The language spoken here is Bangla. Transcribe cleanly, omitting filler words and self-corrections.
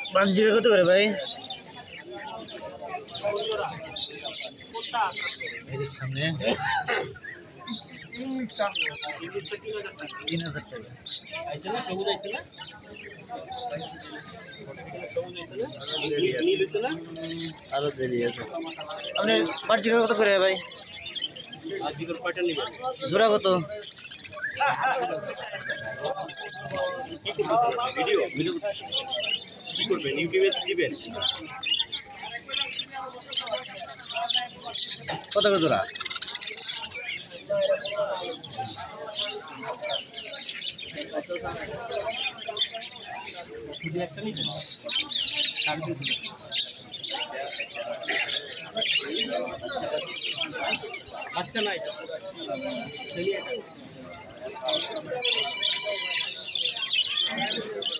বাজিটা কত করে ভাই? সামনে 3000 টাকা। আরো দেরি আছে। আপনি বাজিটা কত করে ভাই? জোড়া কত? কি করবেন? ইউটিউবে দিবেন? কত করে জোড়া? শুধু একটা নিবেন? বাচ্চা নাই।